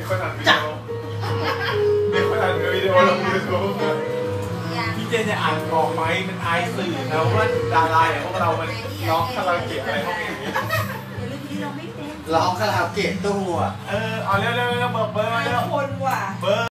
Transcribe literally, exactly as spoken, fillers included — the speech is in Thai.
คนอัดวิดีโอมีคนอัดวิดีโอลงยูทูบพี่เจนจะอ่านออกไหมมันอายสื่อนะว่าดาราอย่างพวกเรามันร้องคาราโอเกะอะไรพวกนี้ร้องคาราโอเกะตู้อ่ะเออเอาเร็วๆเบอร์เบอร์เร็วคนว่ะเบอร์